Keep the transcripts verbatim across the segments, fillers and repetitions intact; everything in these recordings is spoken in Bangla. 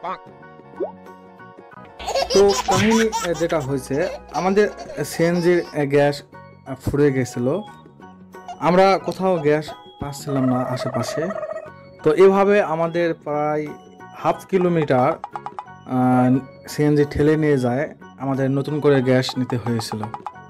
তো কাহিনী যেটা হয়েছে, আমাদের সিএনজির গ্যাস ফুরিয়ে গেছিল, আমরা কোথাও গ্যাস পাচ্ছিলাম না আশেপাশে। তো এভাবে আমাদের প্রায় হাফ কিলোমিটার সিএনজি ঠেলে নিয়ে যায় আমাদের নতুন করে গ্যাস নিতে হয়েছিল।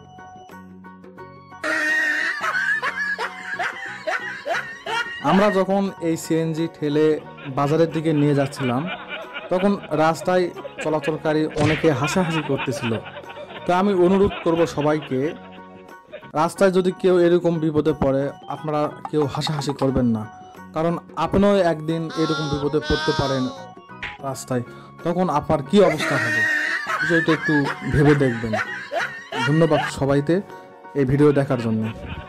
আমরা যখন এই সিএনজি ঠেলে বাজারের দিকে নিয়ে যাচ্ছিলাম, তখন রাস্তায় চলাচলকারী অনেকে হাসাহাসি করতেছিল। তো আমি অনুরোধ করব সবাইকে, রাস্তায় যদি কেউ এরকম বিপদে পড়ে আপনারা কেউ হাসাহাসি করবেন না, কারণ আপনিও একদিন এরকম বিপদে পড়তে পারেন রাস্তায়, তখন আপনার কি অবস্থা হবে বিষয়টা একটু ভেবে দেখবেন। ধন্যবাদ সবাইকে এই ভিডিও দেখার জন্য।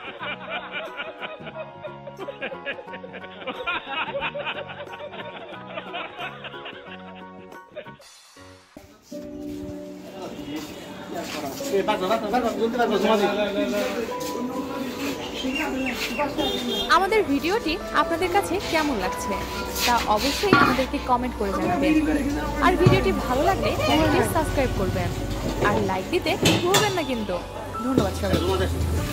আমাদের ভিডিওটি আপনাদের কাছে কেমন লাগছে তা অবশ্যই আমাদেরকে কমেন্ট করে জানাবেন। আর ভিডিওটি ভালো লাগলে চ্যানেলটি সাবস্ক্রাইব করবেন আর লাইক দিতে ভুলবেন না কিন্তু। ধন্যবাদ সবাইকে।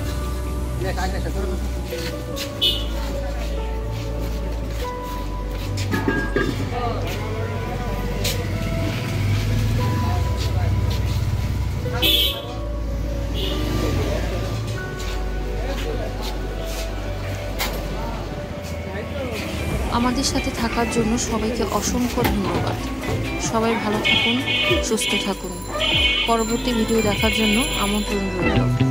আমাদের সাথে থাকার জন্য সবাইকে অসংখ্য ধন্যবাদ। সবাই ভালো থাকুন, সুস্থ থাকুন। পরবর্তী ভিডিও দেখার জন্য আমন্ত্রণ রইল।